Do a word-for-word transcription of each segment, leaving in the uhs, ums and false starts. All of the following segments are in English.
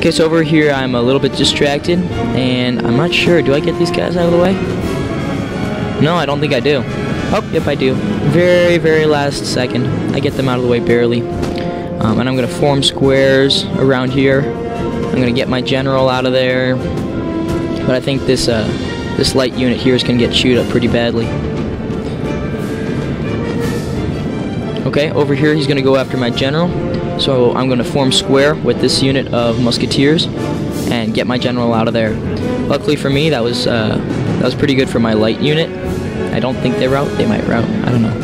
Okay, so over here I'm a little bit distracted, and I'm not sure. Do I get these guys out of the way? No, I don't think I do. Oh, yep, I do. Very, very last second. I get them out of the way barely. Um, and I'm going to form squares around here. I'm going to get my general out of there. But I think this, uh, this light unit here is going to get chewed up pretty badly. Okay, over here he's going to go after my general. So I'm going to form square with this unit of musketeers and get my general out of there. Luckily for me, that was uh, that was pretty good for my light unit. I don't think they route. They might route. I don't know.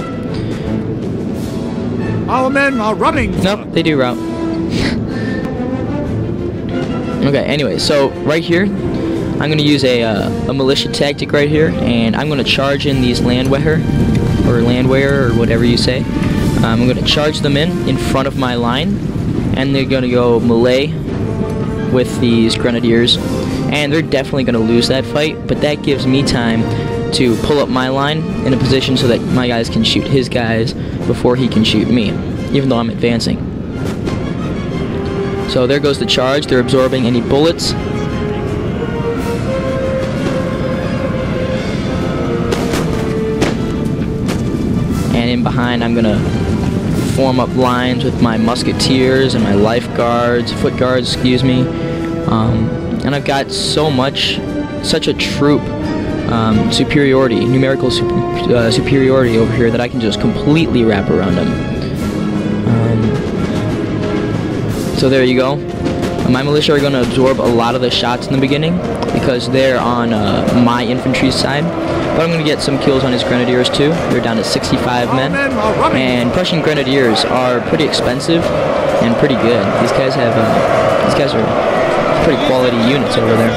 Our men are running. Nope, they do route. Okay. Anyway, so right here, I'm going to use a uh, a militia tactic right here, and I'm going to charge in these landwehr or landwehr or whatever you say. Um, I'm going to charge them in in front of my line, and they're going to go melee with these grenadiers, and they're definitely going to lose that fight, but that gives me time to pull up my line in a position so that my guys can shoot his guys before he can shoot me, even though I'm advancing. So there goes the charge. They're absorbing any bullets. And in behind, I'm going to form up lines with my musketeers and my life guards, foot guards, excuse me. Um, and I've got so much, such a troop um, superiority, numerical super, uh, superiority over here that I can just completely wrap around them. Um, so there you go. My militia are going to absorb a lot of the shots in the beginning because they're on uh, my infantry side. But I'm going to get some kills on his grenadiers too. They're down to sixty-five men. And Prussian grenadiers are pretty expensive and pretty good. These guys have, uh, these guys are pretty quality units over there.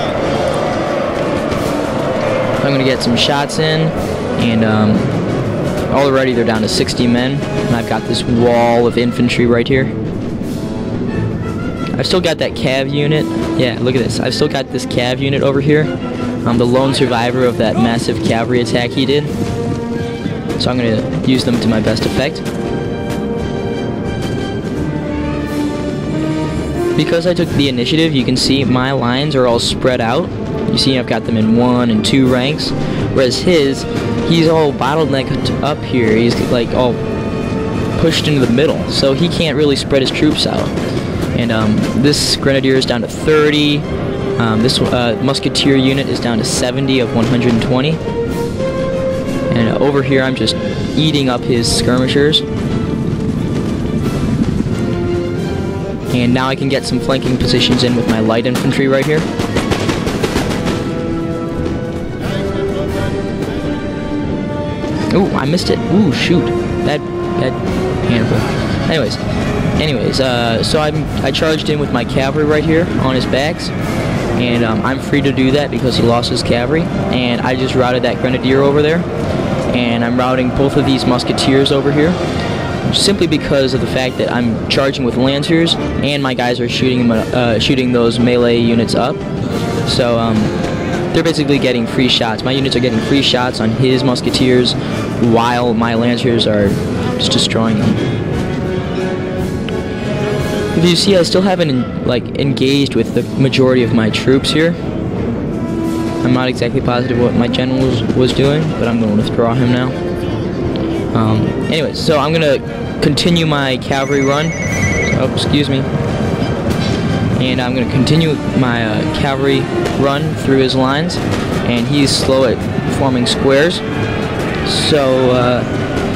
I'm going to get some shots in, and um, already they're down to sixty men. And I've got this wall of infantry right here. I've still got that cav unit. Yeah, look at this. I've still got this cav unit over here. I'm the lone survivor of that massive cavalry attack he did. So I'm going to use them to my best effect. Because I took the initiative, you can see my lines are all spread out. You see I've got them in one and two ranks. Whereas his, he's all bottlenecked up here. He's like all pushed into the middle. So he can't really spread his troops out. And um, this grenadier is down to thirty. Um, this uh, musketeer unit is down to seventy of one hundred twenty. And uh, over here I'm just eating up his skirmishers. And now I can get some flanking positions in with my light infantry right here. Ooh, I missed it. Ooh, shoot. That, that handful. Anyways. Anyways, uh, so I'm, I charged in with my cavalry right here on his backs, and um, I'm free to do that because he lost his cavalry, and I just routed that grenadier over there, and I'm routing both of these musketeers over here, simply because of the fact that I'm charging with lancers, and my guys are shooting, uh, shooting those melee units up, so um, they're basically getting free shots. My units are getting free shots on his musketeers, while my lancers are just destroying them. If you see, I still haven't in, like engaged with the majority of my troops here. I'm not exactly positive what my general was, was doing, but I'm going to withdraw him now. Um, anyways, so I'm going to continue my cavalry run. Oh, excuse me. And I'm going to continue my uh, cavalry run through his lines, and he's slow at forming squares. So, uh,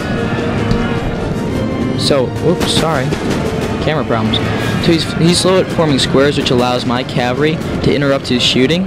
so, oops, sorry. Camera problems. So he's, he's slow at forming squares, which allows my cavalry to interrupt his shooting.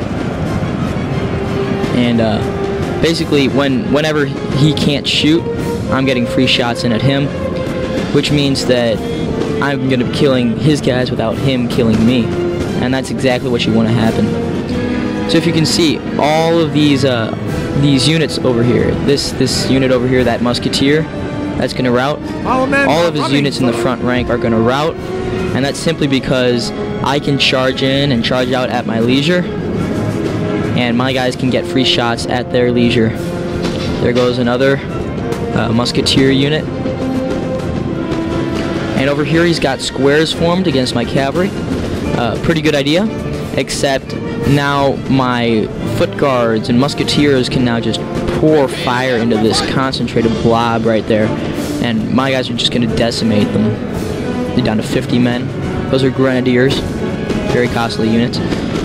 And uh, basically, when whenever he can't shoot, I'm getting free shots in at him, which means that I'm going to be killing his guys without him killing me. And that's exactly what you want to happen. So if you can see, all of these uh, these units over here, this this unit over here, that musketeer, that's going to route. All of his units in the front rank are going to route, and that's simply because I can charge in and charge out at my leisure, and my guys can get free shots at their leisure. There goes another uh, musketeer unit. And over here he's got squares formed against my cavalry. uh, pretty good idea, except now my foot guards and musketeers can now just pour fire into this concentrated blob right there, and my guys are just going to decimate them. They're down to fifty men. Those are grenadiers, very costly units.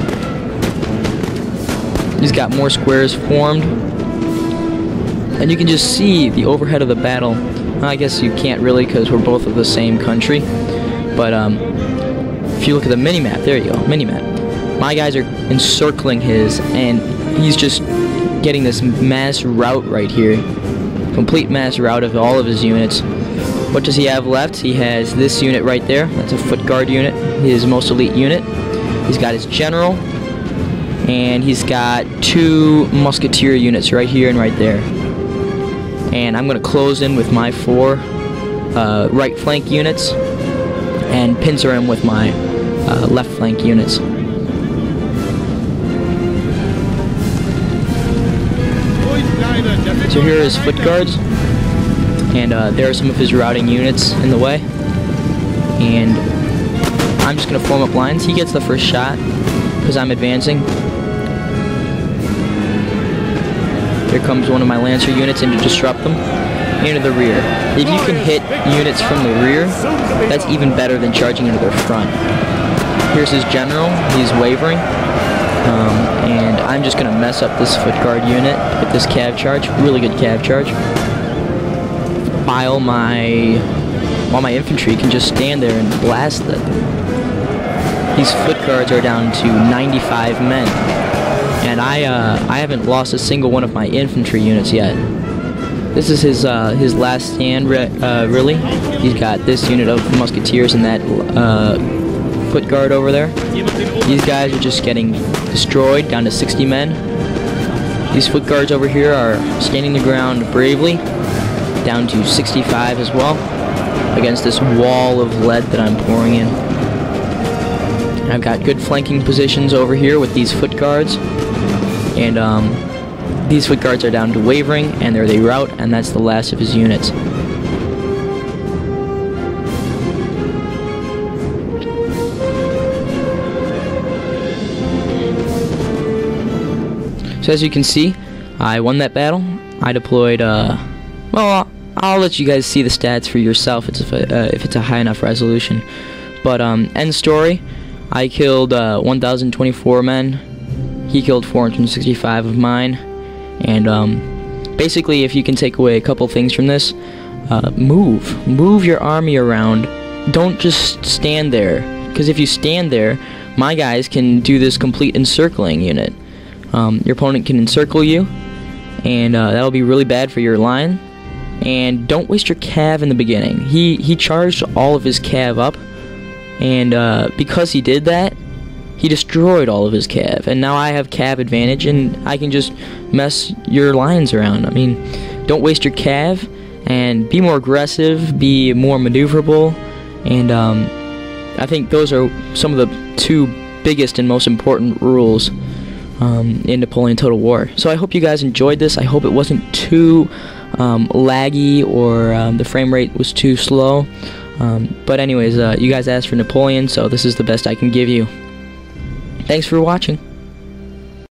He's got more squares formed, and you can just see the overhead of the battle. I guess you can't really because we're both of the same country, but um, if you look at the mini-map, there you go, mini-map. My guys are encircling his, and he's just getting this mass rout right here. Complete mass rout of all of his units. What does he have left? He has this unit right there. That's a foot guard unit, his most elite unit. He's got his general, and he's got two musketeer units right here and right there. And I'm going to close in with my four uh, right flank units and pincer him with my uh, left flank units. So here are his foot guards, and uh, there are some of his routing units in the way. And I'm just going to form up lines. He gets the first shot because I'm advancing. Here comes one of my Lancer units in to disrupt them. Into the rear. If you can hit units from the rear, that's even better than charging into their front. Here's his general. He's wavering. Um, and I'm just going to mess up this foot guard unit with this cav charge. Really good cav charge. While my, while my infantry can just stand there and blast them. These foot guards are down to ninety-five men. And I, uh, I haven't lost a single one of my infantry units yet. This is his, uh, his last stand, re uh, really. He's got this unit of musketeers and that uh, foot guard over there. These guys are just getting destroyed, down to sixty men. These foot guards over here are standing the ground bravely, down to sixty-five as well, against this wall of lead that I'm pouring in. I've got good flanking positions over here with these foot guards, and um, these foot guards are down to wavering, and there they rout, and that's the last of his units. So as you can see, I won that battle. I deployed, uh, well, I'll let you guys see the stats for yourself if it's a, uh, if it's a high enough resolution. But um, end story. I killed uh, one thousand twenty-four men. He killed four hundred sixty-five of mine. And um, basically, if you can take away a couple things from this, uh, move. Move your army around. Don't just stand there. Because if you stand there, my guys can do this complete encircling unit. Um, your opponent can encircle you, and uh, that'll be really bad for your line. And don't waste your cav in the beginning. He, he charged all of his cav up. And uh, because he did that, he destroyed all of his cav. And now I have cav advantage, and I can just mess your lines around. I mean, don't waste your cav, and be more aggressive, be more maneuverable. And um, I think those are some of the two biggest and most important rules um, in Napoleon Total War. So I hope you guys enjoyed this. I hope it wasn't too um, laggy, or um, the frame rate was too slow. Um, but anyways, uh, you guys asked for Napoleon, so this is the best I can give you. Thanks for watching.